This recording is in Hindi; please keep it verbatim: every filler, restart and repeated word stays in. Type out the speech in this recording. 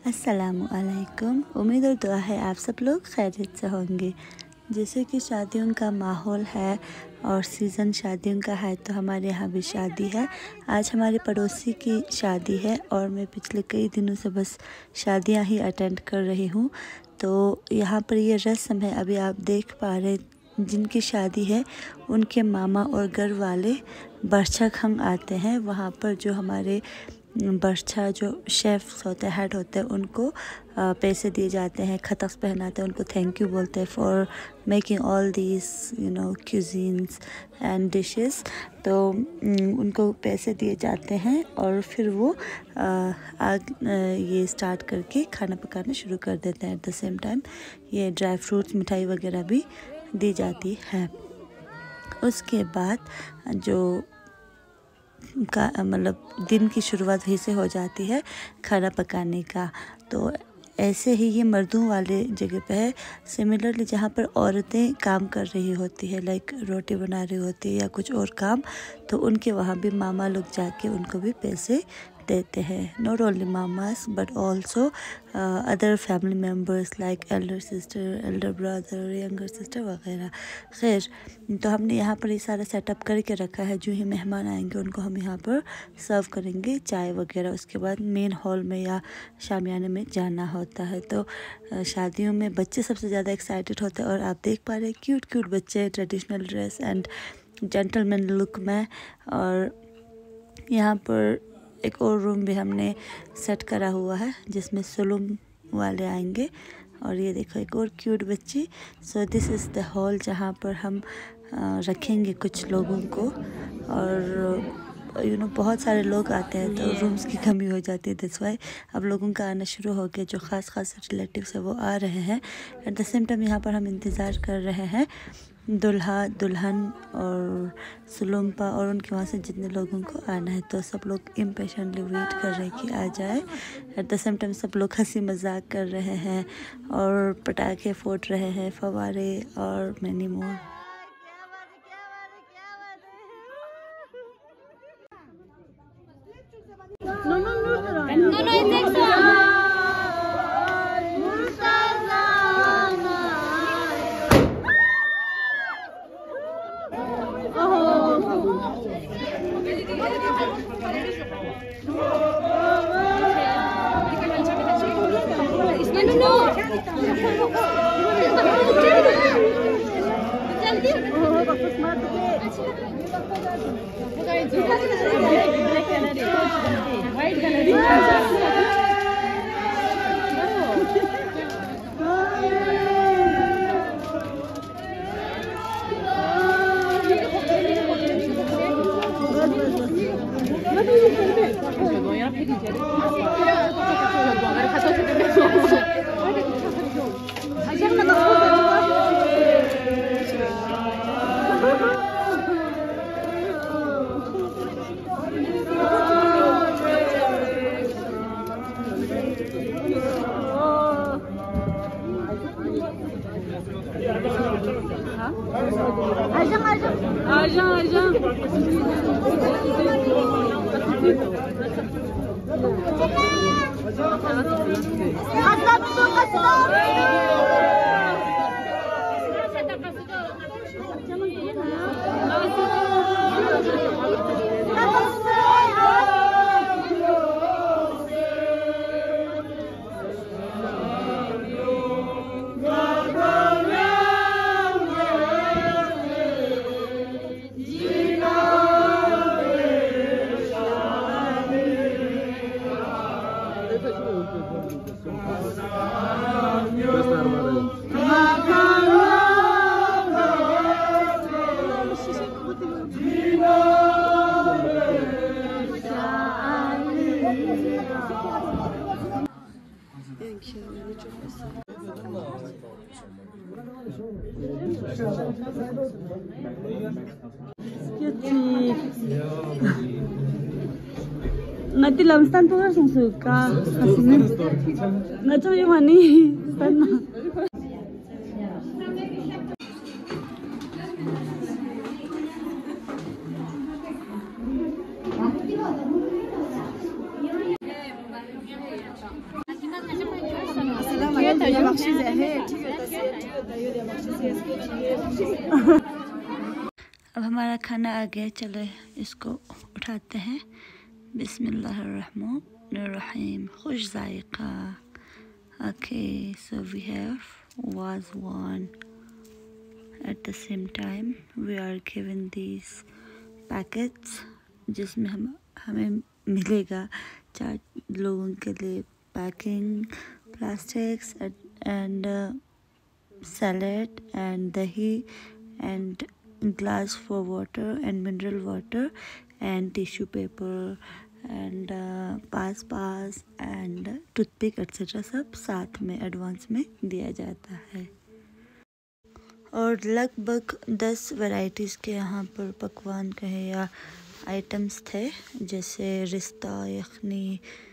अस्सलामुअलैकुम। उम्मीद और दुआ है आप सब लोग खैरियत से होंगे। जैसे कि शादियों का माहौल है और सीज़न शादियों का है, तो हमारे यहाँ भी शादी है। आज हमारे पड़ोसी की शादी है और मैं पिछले कई दिनों से बस शादियाँ ही अटेंड कर रही हूँ। तो यहाँ पर ये रस्म है, अभी आप देख पा रहे, जिनकी शादी है उनके मामा और घर वाले बरछा खंग आते हैं। वहाँ पर जो हमारे बरछा जो शेफ़्स होते हैं, हेड होते हैं, उनको पैसे दिए जाते हैं, खतक्स पहनाते हैं, उनको थैंक यू बोलते हैं for making all these you know cuisines and dishes. तो उनको पैसे दिए जाते हैं और फिर वो आग ये स्टार्ट करके खाना पकाना शुरू कर देते हैं। एट द सेम टाइम ये ड्राई फ्रूट्स, मिठाई वगैरह भी दी जाती है। उसके बाद जो का मतलब दिन की शुरुआत वहीं से हो जाती है खाना पकाने का। तो ऐसे ही ये मर्दों वाले जगह पे है। सिमिलरली जहाँ पर औरतें काम कर रही होती है, लाइक रोटी बना रही होती है या कुछ और काम, तो उनके वहाँ भी मामा लोग जाके उनको भी पैसे देते हैं। Not only mamas but also other family members like elder sister, elder brother, younger sister वगैरह। खैर, तो हमने यहाँ पर ये सारा सेटअप करके रखा है। जो ही मेहमान आएंगे उनको हम यहाँ पर सर्व करेंगे चाय वगैरह। उसके बाद मेन हॉल में या शामियाने में जाना होता है। तो शादियों में बच्चे सबसे ज़्यादा एक्साइटेड होते हैं और आप देख पा रहे हैं क्यूट क्यूट बच्चे traditional dress and gentleman look में। और यहाँ पर एक और रूम भी हमने सेट करा हुआ है जिसमें सलून वाले आएंगे। और ये देखो एक और क्यूट बच्ची। So this is the hall जहाँ पर हम रखेंगे कुछ लोगों को। और यू नो बहुत सारे लोग आते हैं तो रूम्स की कमी हो जाती है। दैट्स वाई अब लोगों का आना शुरू हो गया, जो ख़ास ख़ास रिलेटिव्स है वो आ रहे हैं। एट द सेम टाइम यहाँ पर हम इंतज़ार कर रहे हैं दुल्हा दुल्हन और सुलम्पा और उनके वहाँ से जितने लोगों को आना है। तो सब लोग इम्पेशेंटली वेट कर रहे हैं कि आ जाए। एट द सेम टाइम सब लोग हंसी मजाक कर रहे हैं और पटाखे फोड़ रहे हैं, फव्वारे और many more. No, no, no, no, no, no, no. Arjan, Arjan, Arjan. Kasap itu, kasap. Nanti lamstan tuh langsung suka hasilnya. Nggak tahu yang mana sana. अब हमारा खाना आ गया, चलो इसको उठाते हैं। बिस्मिल्लाहिर्रहमानिर्रहीम। खुश जायका। Okay, so we have wazwan. At the same time we are given these packets जिसमें हम हमें मिलेगा चार लोगों के लिए packing, plastics and salad and dahi and glass for water and mineral water and tissue paper and pass pass and toothpick etcetera सब साथ में एडवांस में दिया जाता है। और लगभग दस वैरायटीज़ के यहाँ पर पकवान कहे या आइटम्स थे, जैसे रिश्ता, यखनी,